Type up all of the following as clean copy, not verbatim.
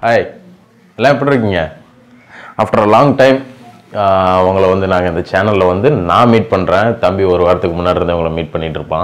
Hi, எல்லாம் எப்படி இருக்கீங்க? ஆஃப்டர் அ லாங் டைம் உங்களை வந்து நாங்கள் இந்த சேனலில் வந்து நான் மீட் பண்ணுறேன். தம்பி ஒரு வாரத்துக்கு முன்னாடி இருந்து உங்களை மீட் பண்ணிகிட்டு இருப்பான்.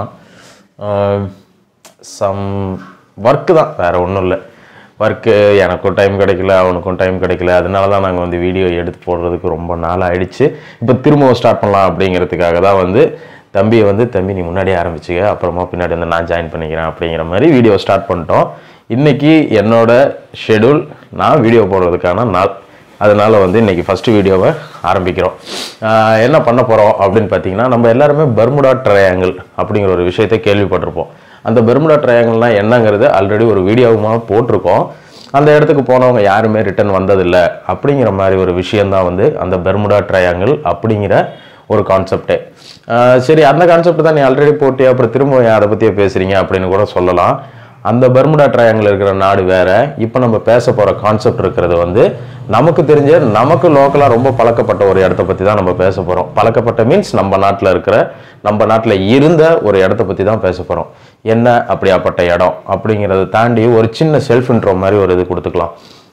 சம் ஒர்க்கு தான், வேறு ஒன்றும் இல்லை. ஒர்க்கு எனக்கும் டைம் கிடைக்கல, அவனுக்கும் டைம் கிடைக்கல. அதனால தான் நாங்கள் வந்து வீடியோ எடுத்து போடுறதுக்கு ரொம்ப நாள் ஆகிடுச்சு. இப்போ திரும்பவும் ஸ்டார்ட் பண்ணலாம் அப்படிங்கிறதுக்காக தான் வந்து தம்பியை வந்து தம்பி நீ முன்னாடியே ஆரம்பிச்சுக்க, அப்புறமா பின்னாடி வந்து நான் ஜாயின் பண்ணிக்கிறேன் அப்படிங்கிற மாதிரி வீடியோ ஸ்டார்ட் பண்ணிட்டோம். இன்றைக்கி என்னோட ஷெடியூல் நான் வீடியோ போடுறதுக்கான நாள். அதனால் வந்து இன்றைக்கி ஃபஸ்ட்டு வீடியோவை ஆரம்பிக்கிறோம். என்ன பண்ண போகிறோம் அப்படின்னு பார்த்தீங்கன்னா, நம்ம எல்லாருமே பெர்முடா ட்ரையாங்கிள் அப்படிங்கிற ஒரு விஷயத்தை கேள்விப்பட்டிருப்போம். அந்த பெர்முடா ட்ரையாங்கிள்னால் என்னங்கிறது ஆல்ரெடி ஒரு வீடியோவுமாக போட்டிருக்கோம். அந்த இடத்துக்கு போனவங்க யாருமே ரிட்டர்ன் வந்ததில்லை அப்படிங்கிற மாதிரி ஒரு விஷயந்தான் வந்து அந்த பெர்முடா ட்ரையாங்கிள் அப்படிங்கிற ஒரு கான்செப்டே. சரி, அந்த கான்செப்ட் தான் நீ ஆல்ரெடி போட்டியா, அப்புறம் திரும்ப அதை பற்றியே பேசுகிறீங்க அப்படின்னு கூட சொல்லலாம். அந்த பெர்முடா ட்ரையாங்கிள் இருக்கிற நாடு வேற. இப்போ நம்ம பேச போகிற கான்செப்ட் இருக்கிறது வந்து நமக்கு தெரிஞ்ச, நமக்கு லோக்கலாக ரொம்ப பழக்கப்பட்ட ஒரு இடத்த பற்றி தான் நம்ம பேச போகிறோம். பழக்கப்பட்ட மீன்ஸ் நம்ம நாட்டில் இருந்த ஒரு இடத்த பற்றி தான் பேச போகிறோம். என்ன அப்படியாப்பட்ட இடம் அப்படிங்கிறத தாண்டி ஒரு சின்ன செல்ஃப் இன்ட்ரோ மாதிரி ஒரு இது கொடுத்துக்கலாம்.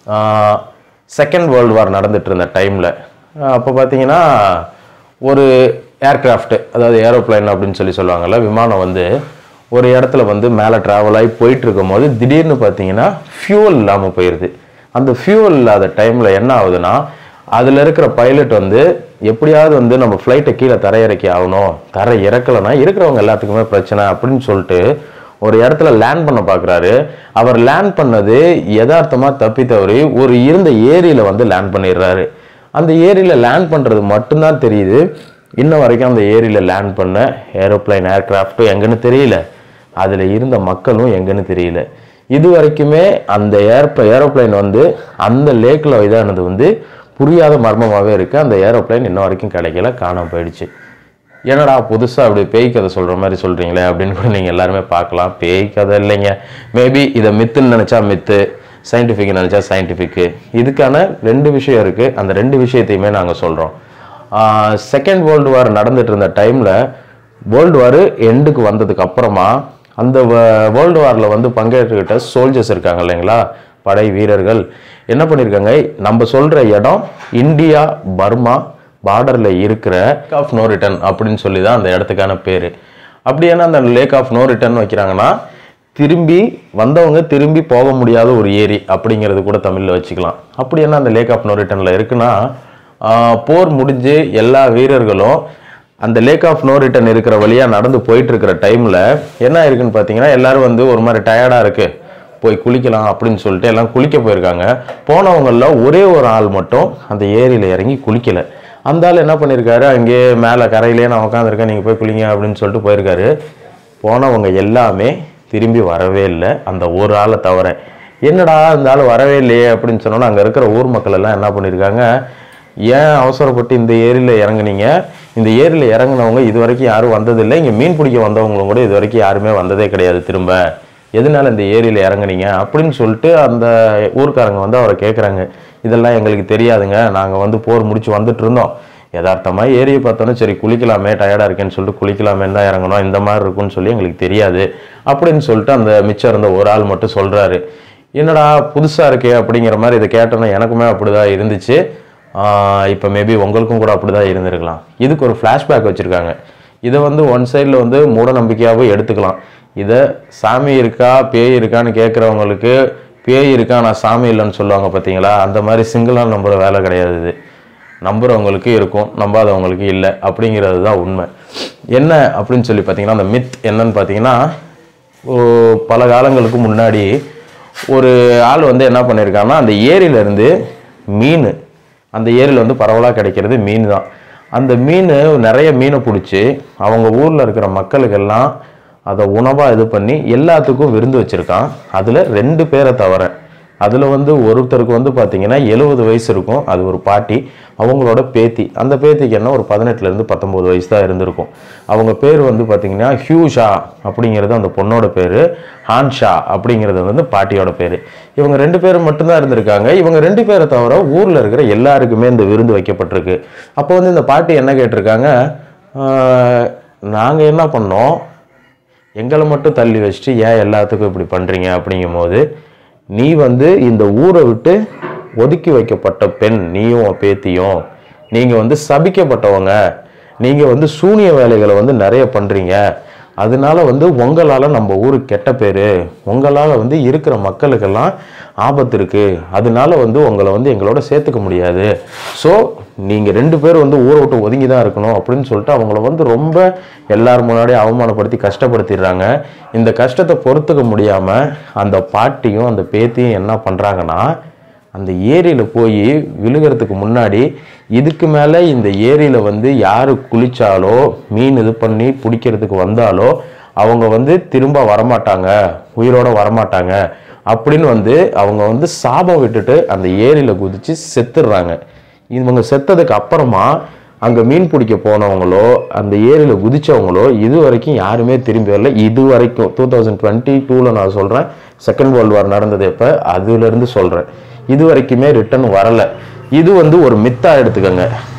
செகண்ட் வேர்ல்டு வார் நடந்துட்டு இருந்த டைமில் அப்போ பார்த்தீங்கன்னா ஒரு ஏர்கிராஃப்ட், அதாவது ஏரோப்ளைன் அப்படின்னு சொல்லுவாங்கள்ல, விமானம் வந்து ஒரு இடத்துல வந்து மேலே ட்ராவல் ஆகி போயிட்டு இருக்கும் போது திடீர்னு பார்த்தீங்கன்னா ஃபியூவல் இல்லாமல் போயிடுது. அந்த ஃபியூவல் இல்லாத டைமில் என்ன ஆகுதுன்னா, அதில் இருக்கிற பைலட் வந்து எப்படியாவது வந்து நம்ம ஃப்ளைட்டை கீழே தரையிறக்கி ஆகணும், தரை இறக்கலைன்னா இருக்கிறவங்க எல்லாத்துக்குமே பிரச்சனை அப்படின்னு சொல்லிட்டு ஒரு இடத்துல லேண்ட் பண்ண பார்க்குறாரு. அவர் லேண்ட் பண்ணது யதார்த்தமாக தப்பி தவறி ஒரு இருந்த ஏரியில் வந்து லேண்ட் பண்ணிடுறாரு. அந்த ஏரியில் லேண்ட் பண்ணுறது மட்டும்தான் தெரியுது. இன்ன வரைக்கும் அந்த ஏரியில் லேண்ட் பண்ண ஏரோப்ளைன் ஏர்கிராஃப்டும் எங்கன்னு தெரியல, அதில் இருந்த மக்களும் எங்கன்னு தெரியல. இது வரைக்குமே அந்த ஏரோப்ளைன் வந்து அந்த லேக்கில் இதானது வந்து புரியாத மர்மமாகவே இருக்குது. அந்த ஏரோப்ளைன் இன்ன வரைக்கும் கிடைக்கல, காணாமல் போயிடுச்சு. என்னடா புதுசாக அப்படி பேய் கதை சொல்கிற மாதிரி சொல்கிறீங்களே அப்படின்னு கூட நீங்கள் எல்லாருமே பார்க்கலாம். பேய் கதை இல்லைங்க, மேபி இதை மித்துன்னு நினச்சா மித்து, சயின்டிஃபிக் நினச்சா சயின்டிஃபிக்கு. இதுக்கான ரெண்டு விஷயம் இருக்குது. அந்த ரெண்டு விஷயத்தையுமே நாங்கள் சொல்கிறோம். செகண்ட் வேர்ல்டு வார் நடந்துட்டு இருந்த டைமில் வேர்ல்டு வார் எண்டுக்கு வந்ததுக்கு அப்புறமா அந்த வேர்ல்டு வாரில் வந்து பங்கேற்றுக்கிட்ட சோல்ஜர்ஸ் இருக்காங்க இல்லைங்களா, படை வீரர்கள் என்ன பண்ணியிருக்காங்க, நம்ம சொல்கிற இடம் இந்தியா பர்மா பார்டரில் இருக்கிற லேக் ஆஃப் நோ ரிட்டர்ன் அப்படின்னு சொல்லி தான் அந்த இடத்துக்கான பேர். அப்படி என்ன அந்த லேக் ஆஃப் நோ ரிட்டர்ன் வைக்கிறாங்கன்னா, திரும்பி வந்தவங்க திரும்பி போக முடியாத ஒரு ஏரி அப்படிங்கிறது கூட தமிழில் வச்சுக்கலாம். அப்படி என்ன அந்த லேக் ஆஃப் நோ ரிட்டர்னில் இருக்குன்னா, போர் முடிஞ்சு எல்லா வீரர்களும் அந்த லேக் ஆஃப் நோ ரிட்டர்ன் இருக்கிற வழியாக நடந்து போயிட்டு இருக்கிற டைமில் என்ன இருக்குன்னு பார்த்தீங்கன்னா, எல்லாரும் வந்து ஒரு மாதிரி டயர்டாக இருக்குது, போய் குளிக்கலாம் அப்படின்னு சொல்லிட்டு எல்லாம் குளிக்க போயிருக்காங்க. போனவங்களில் ஒரே ஒரு ஆள் மட்டும் அந்த ஏரியில் இறங்கி குளிக்கலை. அந்த ஆள் என்ன பண்ணியிருக்காரு, அங்கே மேலே கரையிலே நான் உட்காந்துருக்கேன், நீங்கள் போய் குளிங்க அப்படின்னு சொல்லிட்டு போயிருக்காரு. போனவங்க எல்லாமே திரும்பி வரவே இல்லை, அந்த ஒரு ஆளை தவிர. என்னடா இந்த ஆள் வரவே இல்லையே அப்படின்னு சொன்னோன்னா, அங்கே இருக்கிற ஊர் மக்கள் எல்லாம் என்ன பண்ணியிருக்காங்க, ஏன் அவசரப்பட்டு இந்த ஏரியில் இறங்குனீங்க, இந்த ஏரியில் இறங்கினவங்க இது வரைக்கும் யாரும் வந்ததில்லை, இங்கே மீன் பிடிக்க வந்தவங்களும் கூட இது வரைக்கும் யாருமே வந்ததே கிடையாது, திரும்ப எதனால இந்த ஏரியில் இறங்குனீங்க அப்படின்னு சொல்லிட்டு அந்த ஊர்க்காரங்க வந்து அவரை கேட்குறாங்க. இதெல்லாம் எங்களுக்கு தெரியாதுங்க, நாங்கள் வந்து போர் முடிச்சு வந்துட்டு இருந்தோம், யதார்த்தமாக ஏரியை பார்த்தோன்னே சரி குளிக்கலாமே, டயர்டாக இருக்கேன்னு சொல்லிட்டு குளிக்கலாமேன்னு தான் இறங்கணும், இந்த மாதிரி இருக்குன்னு சொல்லி எங்களுக்கு தெரியாது அப்படின்னு சொல்லிட்டு அந்த மிச்சம் இருந்த ஒரு ஆள் மட்டும் சொல்கிறாரு. என்னடா புதுசாக இருக்கே அப்படிங்கிற மாதிரி இதை கேட்டோன்னா எனக்குமே அப்படிதான் இருந்துச்சு. இப்போ மேபி உங்களுக்கும் கூட அப்படி தான் இருந்திருக்கலாம். இதுக்கு ஒரு ஃப்ளாஷ்பேக் வச்சுருக்காங்க. இதை வந்து ஒன் சைடில் வந்து மூட நம்பிக்கையாகவும் எடுத்துக்கலாம். இதை சாமி இருக்கா பேய் இருக்கான்னு கேட்குறவங்களுக்கு பேய் இருக்கா நான் சாமி இல்லைன்னு சொல்லுவாங்க பார்த்தீங்களா, அந்த மாதிரி சிங்கிளாக நம்புகிற வேலை கிடையாது. இது நம்புகிறவங்களுக்கு இருக்கும், நம்பாதவங்களுக்கு இல்லை அப்படிங்கிறது தான் உண்மை. என்ன அப்படின்னு சொல்லி பார்த்தீங்கன்னா, அந்த மித் என்னன்னு பார்த்தீங்கன்னா, பல காலங்களுக்கு முன்னாடி ஒரு ஆள் வந்து என்ன பண்ணியிருக்காங்கன்னா, அந்த ஏரியிலேருந்து மீன், அந்த ஏரியில் வந்து பரவலாக கிடைக்கிறது மீன் தான். அந்த மீன் நிறைய மீனை பிடிச்சி அவங்க ஊரில் இருக்கிற மக்களுக்கெல்லாம் அதை உணவாக இது பண்ணி எல்லாத்துக்கும் விருந்து வச்சுருக்கான். அதில் 2 பேரை தவிர, அதில் வந்து ஒருத்தருக்கு வந்து பார்த்தீங்கன்னா 70 வயசு இருக்கும், அது ஒரு பாட்டி, அவங்களோட பேத்தி. அந்த பேத்திக்கு என்ன ஒரு 18லேருந்து 19 வயசு தான் இருந்திருக்கும். அவங்க பேர் வந்து பார்த்தீங்கன்னா ஹியூஷா அப்படிங்கிறது அந்த பொண்ணோட பேர், ஹான்ஷா அப்படிங்கிறது வந்து பாட்டியோட பேர். இவங்க 2 பேரும் மட்டும்தான் இருந்திருக்காங்க. இவங்க 2 பேரை தவிர ஊரில் இருக்கிற எல்லாருக்குமே இந்த விருந்து வைக்கப்பட்டிருக்கு. அப்போ வந்து இந்த பாட்டி என்ன கேட்டிருக்காங்க, நாங்கள் என்ன பண்ணோம், எங்களை மட்டும் தள்ளி வச்சுட்டு ஏன் எல்லாத்துக்கும் இப்படி பண்ணுறீங்க அப்படிங்கும் போது, நீ வந்து இந்த ஊரை விட்டு ஒதுக்கி வைக்கப்பட்ட பெண், நீயும் பேத்தியும் நீங்கள் வந்து சபிக்கப்பட்டவங்க, நீங்கள் வந்து சூனிய வேலைகளை வந்து நிறைய பண்ணுறீங்க, அதனால வந்து உங்களால் நம்ம ஊருக்கு கெட்ட பேர், உங்களால் வந்து இருக்கிற மக்களுக்கெல்லாம் ஆபத்து இருக்குது, அதனால வந்து உங்களை வந்து எங்களோட சேர்த்துக்க முடியாது, ஸோ நீங்கள் 2 பேர் வந்து ஊரை விட்டு ஒதுங்கி தான் இருக்கணும் அப்படின்னு சொல்லிட்டு அவங்கள வந்து ரொம்ப எல்லாரும் முன்னாடியே அவமானப்படுத்தி கஷ்டப்படுத்திடுறாங்க. இந்த கஷ்டத்தை பொறுத்துக்க முடியாமல் அந்த பாட்டியும் அந்த பேத்தியும் என்ன பண்ணுறாங்கன்னா, அந்த ஏரியில் போய் விழுகிறதுக்கு முன்னாடி இதுக்கு மேலே இந்த ஏரியில் வந்து யார் குளித்தாலோ மீன் இது பண்ணி பிடிக்கிறதுக்கு வந்தாலோ அவங்க வந்து திரும்ப வரமாட்டாங்க, உயிரோட வரமாட்டாங்க அப்படின்னு வந்து அவங்க வந்து சாபம் விட்டுட்டு அந்த ஏரியில் குதித்து செத்துடுறாங்க. இவங்க செத்ததுக்கு அப்புறமா அங்கே மீன் பிடிக்க போனவங்களோ அந்த ஏரியில் குதிச்சவங்களோ இது வரைக்கும் யாருமே திரும்பி வரல. இது வரைக்கும் 2022 நான் சொல்கிறேன், செகண்ட் வேர்ல்டு வார் நடந்தது எப்போ அதுலேருந்து சொல்கிறேன், இது வரைக்குமே ரிட்டர்ன் வரலை. இது வந்து ஒரு மித்தா எடுத்துக்கோங்க.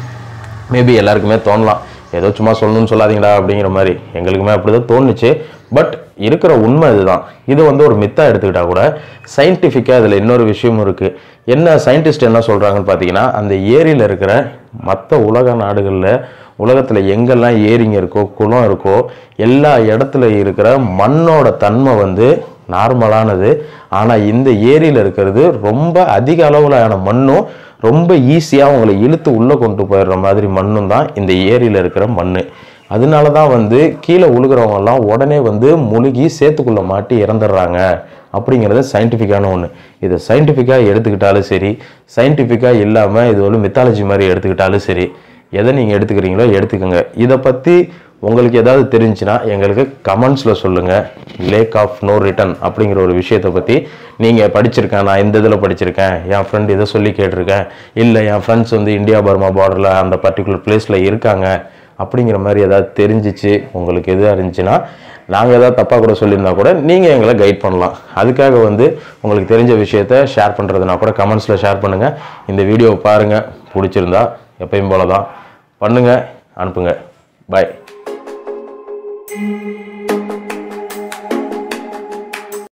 மேபி எல்லாருக்குமே தோணலாம், ஏதோ சும்மா சொல்லணும்னு சொல்லாதீங்கடா அப்படிங்கிற மாதிரி, எங்களுக்குமே அப்படி தான் தோணுச்சு. பட் இருக்கிற உண்மை இதுதான். இது வந்து ஒரு மித்தா எடுத்துக்கிட்டா கூட சயின்டிஃபிக்காக இதில் இன்னொரு விஷயமும் இருக்குது. என்ன சயின்டிஸ்ட் என்ன சொல்கிறாங்கன்னு பார்த்தீங்கன்னா, அந்த ஏரியில் இருக்கிற மற்ற உலக நாடுகளில் உலகத்தில் எங்கெல்லாம் ஏரிங்க இருக்கோ குளம் இருக்கோ எல்லா இடத்துல இருக்கிற மண்ணோட தன்மை வந்து நார்மலானது. ஆனால் இந்த ஏரியில் இருக்கிறது ரொம்ப அதிக அளவிலான மண்ணும் ரொம்ப ஈஸியாக உங்களை இழுத்து உள்ளே கொண்டு போயிடுற மாதிரி மண்ணும் தான் இந்த ஏரியில் இருக்கிற மண். அதனால தான் வந்து கீழே உழுகிறவங்கெல்லாம் உடனே வந்து முழுகி சேத்துக்குள்ளே மாட்டி இறந்துடுறாங்க அப்படிங்கிறது சயின்டிஃபிக்கான ஒன்று. இதை சயின்டிஃபிக்காக எடுத்துக்கிட்டாலும் சரி, சயின்டிஃபிக்காக இல்லாமல் இது ஒரு மித்தாலஜி மாதிரி எடுத்துக்கிட்டாலும் சரி, எதை நீங்கள் எடுத்துக்கிறீங்களோ எடுத்துக்கோங்க. இதை பற்றி உங்களுக்கு ஏதாவது தெரிஞ்சுன்னா எங்களுக்கு கமெண்ட்ஸில் சொல்லுங்கள். லேக் ஆஃப் நோ ரிட்டர்ன் அப்படிங்கிற ஒரு விஷயத்தை பற்றி நீங்கள் படிச்சிருக்கேன், நான் இந்த இதில் படிச்சிருக்கேன், என் ஃப்ரெண்ட் இதை சொல்லி கேட்டிருக்கேன், இல்லை என் ஃப்ரெண்ட்ஸ் வந்து இந்தியா பர்மா பார்டரில் அந்த பர்டிகுலர் பிளேஸில் இருக்காங்க அப்படிங்கிற மாதிரி ஏதாவது தெரிஞ்சிச்சு உங்களுக்கு எதாக இருந்துச்சுன்னா, நாங்கள் ஏதாவது தப்பாக கூட சொல்லியிருந்தா கூட நீங்கள் எங்களை கைட் பண்ணலாம். அதுக்காக வந்து உங்களுக்கு தெரிஞ்ச விஷயத்த ஷேர் பண்ணுறதுனா கூட கமெண்ட்ஸில் ஷேர் பண்ணுங்கள். இந்த வீடியோவை பாருங்கள், பிடிச்சிருந்தா எப்பயும் போல தான் பண்ணுங்கள், அனுப்புங்க. பாய்.